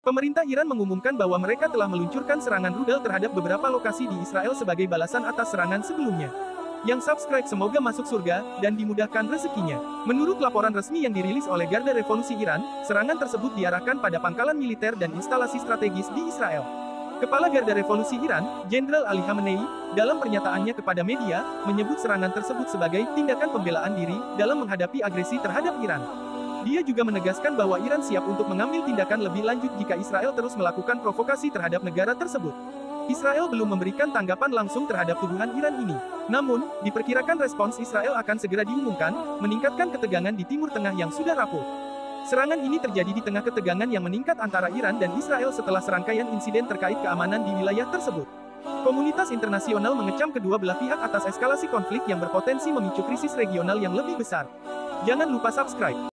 Pemerintah Iran mengumumkan bahwa mereka telah meluncurkan serangan rudal terhadap beberapa lokasi di Israel sebagai balasan atas serangan sebelumnya. Yang subscribe semoga masuk surga, dan dimudahkan rezekinya. Menurut laporan resmi yang dirilis oleh Garda Revolusi Iran, serangan tersebut diarahkan pada pangkalan militer dan instalasi strategis di Israel. Kepala Garda Revolusi Iran, Jenderal Ali Khamenei, dalam pernyataannya kepada media, menyebut serangan tersebut sebagai tindakan pembelaan diri dalam menghadapi agresi terhadap Iran. Dia juga menegaskan bahwa Iran siap untuk mengambil tindakan lebih lanjut jika Israel terus melakukan provokasi terhadap negara tersebut. Israel belum memberikan tanggapan langsung terhadap tuduhan Iran ini. Namun, diperkirakan respons Israel akan segera diumumkan, meningkatkan ketegangan di Timur Tengah yang sudah rapuh. Serangan ini terjadi di tengah ketegangan yang meningkat antara Iran dan Israel setelah serangkaian insiden terkait keamanan di wilayah tersebut. Komunitas internasional mengecam kedua belah pihak atas eskalasi konflik yang berpotensi memicu krisis regional yang lebih besar. Jangan lupa subscribe.